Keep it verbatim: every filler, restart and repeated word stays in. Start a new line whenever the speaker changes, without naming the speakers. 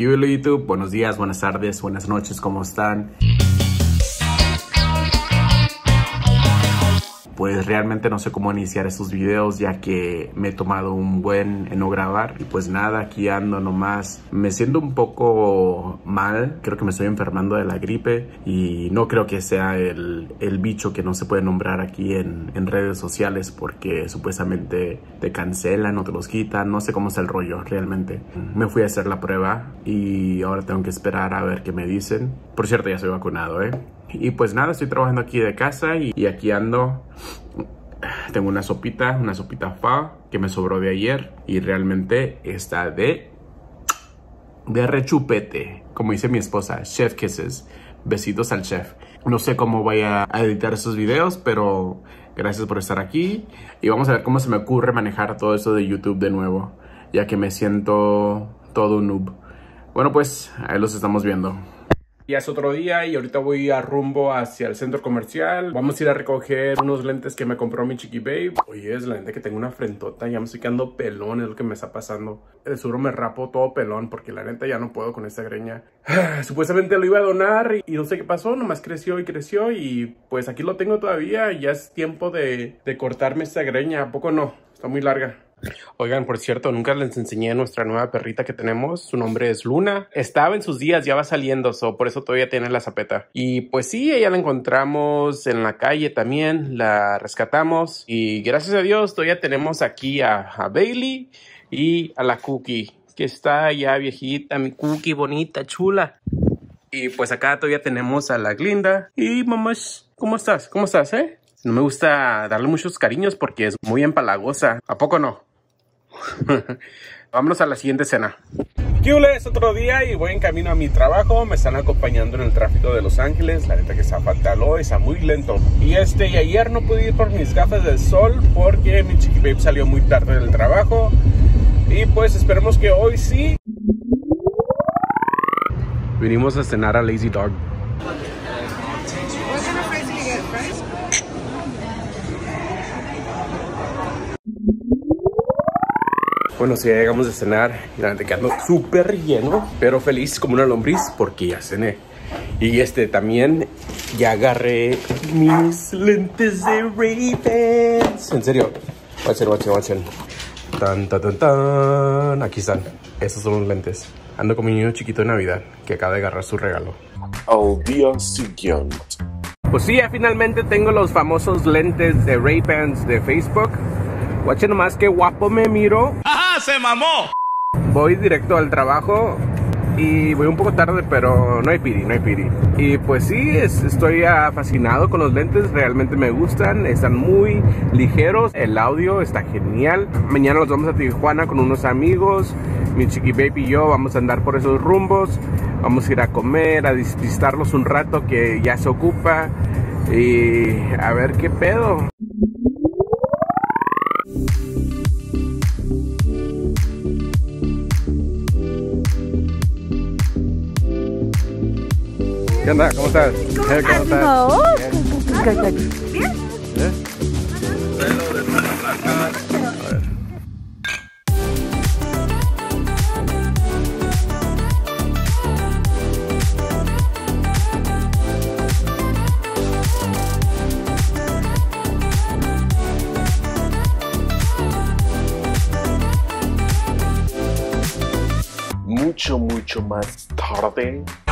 ¿Qué hubo, YouTube? Buenos días, buenas tardes, buenas noches, ¿cómo están? Pues realmente no sé cómo iniciar estos videos, ya que me he tomado un buen en no grabar. Y pues nada, aquí ando nomás. Me siento un poco mal, creo que me estoy enfermando de la gripe. Y no creo que sea el, el bicho que no se puede nombrar aquí en, en redes sociales, porque supuestamente te cancelan o te los quitan. No sé cómo está el rollo realmente. Me fui a hacer la prueba y ahora tengo que esperar a ver qué me dicen. Por cierto, ya soy vacunado, ¿eh? Y pues nada, estoy trabajando aquí de casa y, y aquí ando. Tengo una sopita, una sopita pho que me sobró de ayer y realmente está de, de rechupete, como dice mi esposa, chef kisses, besitos al chef. No sé cómo voy a editar estos videos, pero gracias por estar aquí y vamos a ver cómo se me ocurre manejar todo esto de YouTube de nuevo, ya que me siento todo un noob. Bueno, pues ahí los estamos viendo. Ya es otro día y ahorita voy a rumbo hacia el centro comercial. Vamos a ir a recoger unos lentes que me compró mi chiqui babe. Oye, es la neta que tengo una frentota, ya me estoy quedando pelón, es lo que me está pasando. De seguro me rapo todo pelón porque la neta ya no puedo con esta greña. Supuestamente lo iba a donar y no sé qué pasó, nomás creció y creció y pues aquí lo tengo todavía. Ya es tiempo de, de cortarme esta greña, ¿a poco no? Está muy larga. Oigan, por cierto, nunca les enseñé a nuestra nueva perrita que tenemos. Su nombre es Luna. Estaba en sus días, ya va saliendo, so por eso todavía tiene la zapeta. Y pues sí, ella la encontramos en la calle también, la rescatamos. Y gracias a Dios todavía tenemos aquí a, a Bailey y a la Cookie, que está ya viejita, mi Cookie bonita, chula. Y pues acá todavía tenemos a la Glinda. Y mamás, ¿cómo estás? ¿Cómo estás, eh? No me gusta darle muchos cariños porque es muy empalagosa. ¿A poco no? Vámonos a la siguiente escena. Hola, es otro día y voy en camino a mi trabajo. Me están acompañando en el tráfico de Los Ángeles. La neta que está fatal hoy, está muy lento. Y este, y ayer no pude ir por mis gafas de sol porque mi chiqui babe salió muy tarde del trabajo. Y pues esperemos que hoy sí. Vinimos a cenar a Lazy Dog. Bueno, sí, ya llegamos a cenar y la neta que ando súper lleno, pero feliz como una lombriz porque ya cené. Y este también ya agarré mis lentes de Ray-Bans. En serio, watchen, watchen, watchen. Tan, tan, tan, tan. Aquí están. Esos son los lentes. Ando como un niño chiquito de Navidad que acaba de agarrar su regalo.
Al día siguiente.
Pues sí, ya finalmente tengo los famosos lentes de Ray-Bans de Facebook. Guache nomás qué guapo me miro.
¡Ajá! ¡Se mamó!
Voy directo al trabajo y voy un poco tarde, pero no hay piri, no hay piri. Y pues sí, es, estoy uh, fascinado con los lentes, realmente me gustan, están muy ligeros, el audio está genial. Mañana nos vamos a Tijuana con unos amigos, mi chiqui baby y yo vamos a andar por esos rumbos. Vamos a ir a comer, a visitarlos un rato que ya se ocupa y a ver qué pedo. ¿Qué onda? ¿Cómo estás?
¿Cómo
¿Eh? ¿Cómo estás?
No.
¿Bien?
¿Bien?
¿Eh?
Mucho, mucho más tarde.